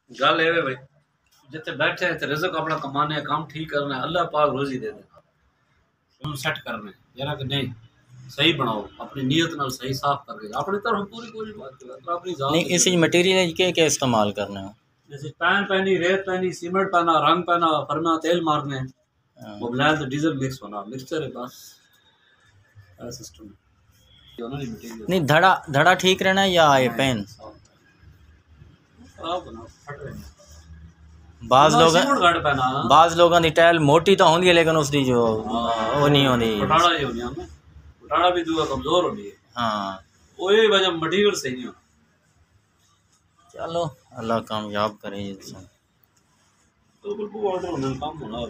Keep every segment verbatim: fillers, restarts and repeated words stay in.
गल है भाई जिथे बैठे हैं रिज़्क अपना कमाने है, काम ठीक करना है, अल्लाह पाक रोजी दे देगा। तुम सेट करना है यार कि नहीं सही बनाओ, अपनी नीयत नाल सही साफ करके अपनी तरफ पूरी कोशिश बात करो अपनी जात नहीं इस मटेरियल के क्या इस्तेमाल करना है? जैसे पैन पहनी, रेत पहनी, सीमेंट पहना, रंग पहना, फरमा तेल मारने, मोबिलाइज डीजल मिक्स होना, मिक्सचर है बस सिस्टम। नहीं धड़ा धड़ा ठीक रहना है या ये पेन? बाज लोग बाज लोगों की टाइल मोटी तो होंगी है लेकिन उसकी जो वो नहीं होती, बटाड़ा ही होनी है, बटाड़ा भी दूआ कमजोर होनी है। हाँ वही वजह मटेरियल सही नहीं हो। चलो अल्लाह कामयाब करे। तो बिल्कुल ऑर्डर होने का काम होना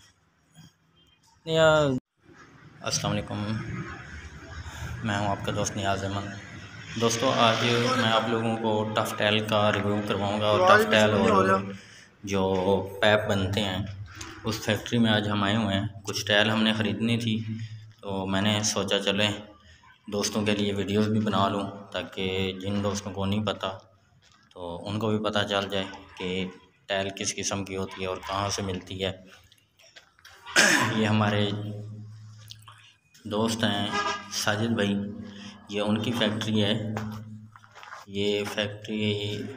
या अस्सलाम वालेकुम, मैं हूं आपका दोस्त नियाज़ अहमद। दोस्तों आज मैं आप लोगों को टफ टाइल का रिव्यू करवाऊंगा और टफ टाइल और जो पैप बनते हैं उस फैक्ट्री में आज हम आए हुए हैं। कुछ टाइल हमने ख़रीदनी थी तो मैंने सोचा चलें दोस्तों के लिए वीडियोस भी बना लूं ताकि जिन दोस्तों को नहीं पता तो उनको भी पता चल जाए कि टाइल किस किस्म की होती है और कहाँ से मिलती है। ये हमारे दोस्त हैं साजिद भाई, ये उनकी फैक्ट्री है। ये फैक्ट्री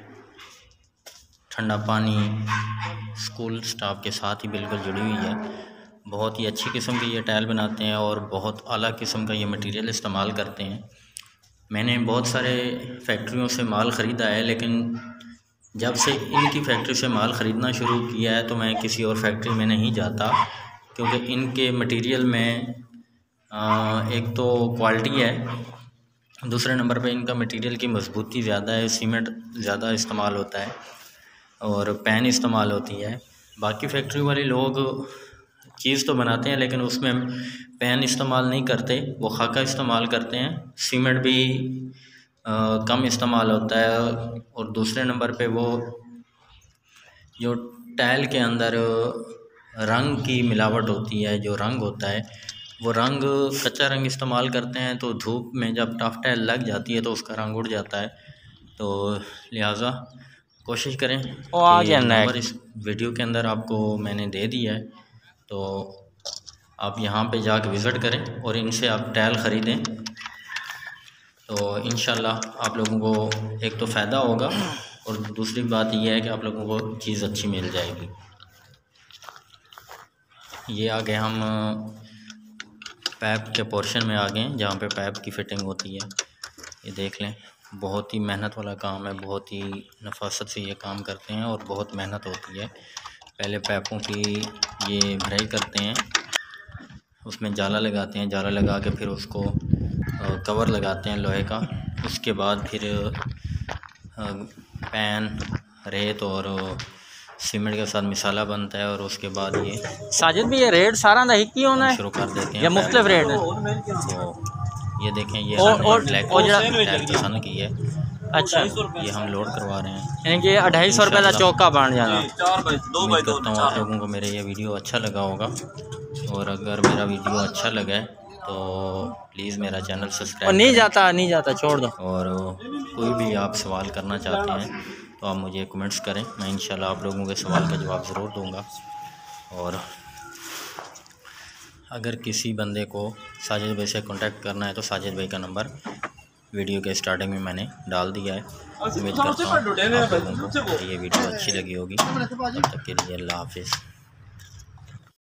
ठंडा पानी स्कूल स्टाफ के साथ ही बिल्कुल जुड़ी हुई है। बहुत ही अच्छी किस्म की ये टाइल बनाते हैं और बहुत आला किस्म का ये मटेरियल इस्तेमाल करते हैं। मैंने बहुत सारे फैक्ट्रियों से माल ख़रीदा है लेकिन जब से इनकी फैक्ट्री से माल ख़रीदना शुरू किया है तो मैं किसी और फैक्ट्री में नहीं जाता क्योंकि इनके मटेरियल में आ, एक तो क्वालिटी है, दूसरे नंबर पे इनका मटेरियल की मजबूती ज़्यादा है, सीमेंट ज़्यादा इस्तेमाल होता है और पैन इस्तेमाल होती है। बाकी फैक्ट्री वाले लोग चीज़ तो बनाते हैं लेकिन उसमें पैन इस्तेमाल नहीं करते, वो खाका इस्तेमाल करते हैं, सीमेंट भी आ, कम इस्तेमाल होता है और दूसरे नंबर पे वो जो टाइल के अंदर रंग की मिलावट होती है, जो रंग होता है वो रंग कच्चा रंग इस्तेमाल करते हैं तो धूप में जब टफ टाइल लग जाती है तो उसका रंग उड़ जाता है। तो लिहाजा कोशिश करें कि नंबर इस वीडियो के अंदर आपको मैंने दे दिया है तो आप यहाँ पे जाकर विज़िट करें और इनसे आप टाइल ख़रीदें तो इंशाल्लाह आप लोगों को एक तो फ़ायदा होगा और दूसरी बात यह है कि आप लोगों को चीज़ अच्छी मिल जाएगी। ये आगे हम पैप के पोर्शन में आ गए जहाँ पे पैप की फ़िटिंग होती है। ये देख लें, बहुत ही मेहनत वाला काम है, बहुत ही नफासत से ये काम करते हैं और बहुत मेहनत होती है। पहले पैपों की ये भराई करते हैं, उसमें जाला लगाते हैं, जाला लगा के फिर उसको कवर लगाते हैं लोहे का। उसके बाद फिर पैन रेत और सीमेंट के साथ मिसाला बनता है और उसके बाद ये साजिद भी ये रेट सारा ही की होना है शुरू कर देते हैं। ये मुख्तलिफ रेट है तो ये देखें ये और ब्लैक पसंद की है। अच्छा ये हम लोड करवा रहे हैं, यानी कि अढ़ाई सौ रुपये का चौका बन जाना। उम्मीद करता हूँ आप लोगों को मेरा ये वीडियो अच्छा लगा होगा और अगर मेरा वीडियो अच्छा लगा है तो प्लीज़ मेरा चैनल सब्सक्राइब नहीं जाता नहीं जाता छोड़ दो। और कोई भी आप सवाल करना चाहते हैं तो आप मुझे कमेंट्स करें, मैं इंशाल्लाह आप लोगों के सवाल का जवाब ज़रूर दूंगा। और अगर किसी बंदे को साजिद भाई से कांटेक्ट करना है तो साजिद भाई का नंबर वीडियो के स्टार्टिंग में मैंने डाल दिया है। उम्मीद करता हूँ आप लोगों को ये वीडियो अच्छी लगी होगी। तब तक के लिए अल्लाह हाफिज़।